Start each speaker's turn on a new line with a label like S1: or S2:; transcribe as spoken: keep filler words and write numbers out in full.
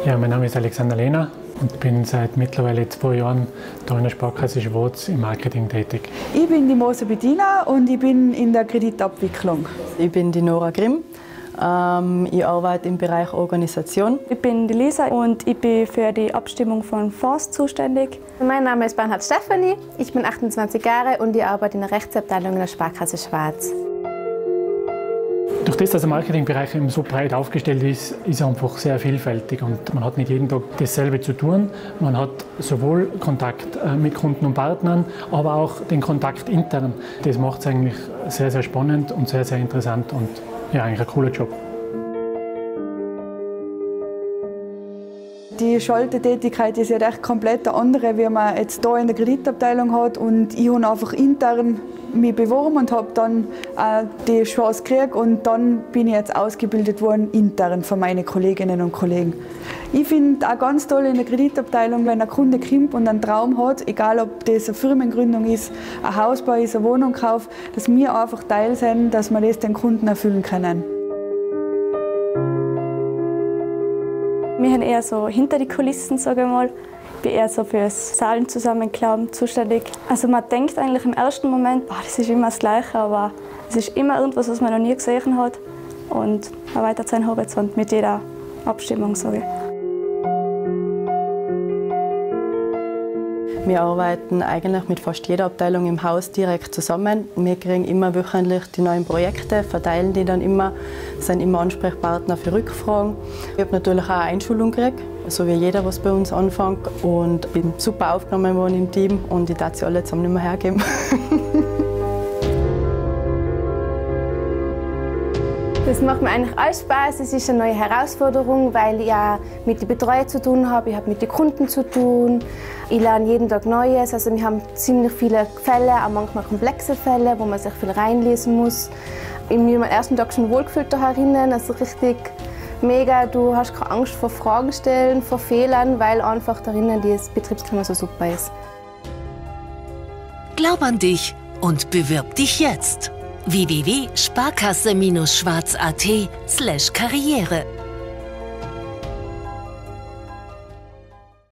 S1: Ja, mein Name ist Alexander Lehner und bin seit mittlerweile zwei Jahren hier in der Sparkasse Schwarz im Marketing tätig.
S2: Ich bin die Moser Bettina und ich bin in der Kreditabwicklung.
S3: Ich bin die Nora Grimm. Ähm, ich arbeite im Bereich Organisation.
S4: Ich bin die Lisa und ich bin für die Abstimmung von Fonds zuständig.
S5: Mein Name ist Bernhard Stefanie, ich bin achtundzwanzig Jahre und ich arbeite in der Rechtsabteilung in der Sparkasse Schwarz.
S1: Durch das, dass der Marketingbereich eben so breit aufgestellt ist, ist er einfach sehr vielfältig und man hat nicht jeden Tag dasselbe zu tun. Man hat sowohl Kontakt mit Kunden und Partnern, aber auch den Kontakt intern. Das macht es eigentlich sehr, sehr spannend und sehr, sehr interessant und ja, eigentlich ein cooler Job.
S2: Die Schaltertätigkeit ist ja echt komplett eine andere, wie man jetzt hier in der Kreditabteilung hat. Und ich habe einfach intern mich beworben und habe dann auch die Chance gekriegt. Und dann bin ich jetzt ausgebildet worden intern von meinen Kolleginnen und Kollegen. Ich finde auch ganz toll in der Kreditabteilung, wenn ein Kunde kommt und einen Traum hat, egal ob das eine Firmengründung ist, ein Hausbau ist, eine Wohnung kauft, dass wir einfach Teil sind, dass wir das den Kunden erfüllen können.
S4: Wir haben eher so hinter die Kulissen, sage ich mal. Ich bin eher so für das Zahlenzusammenklappen zuständig. Also man denkt eigentlich im ersten Moment, oh, das ist immer das Gleiche, aber es ist immer irgendwas, was man noch nie gesehen hat. Und man erweitert seinen Horizont mit jeder Abstimmung, sage ich.
S3: Wir arbeiten eigentlich mit fast jeder Abteilung im Haus direkt zusammen. Wir kriegen immer wöchentlich die neuen Projekte, verteilen die dann immer, sind immer Ansprechpartner für Rückfragen. Ich habe natürlich auch eine Einschulung gekriegt, so wie jeder, was bei uns anfängt. Und bin super aufgenommen worden im Team und ich darf sie alle zusammen nicht mehr hergeben.
S5: Das macht mir eigentlich alles Spaß. Es ist eine neue Herausforderung, weil ich ja mit den Betreuern zu tun habe, ich habe mit den Kunden zu tun. Ich lerne jeden Tag Neues. Also wir haben ziemlich viele Fälle, auch manchmal komplexe Fälle, wo man sich viel reinlesen muss. Ich habe mich am ersten Tag schon wohlgefühlt da herinnen, also richtig mega. Du hast keine Angst vor Fragen stellen, vor Fehlern, weil einfach darinnen das Betriebsklima so super ist.
S6: Glaub an dich und bewirb dich jetzt. w w w punkt sparkasse Schwarz punkt a t slash karriere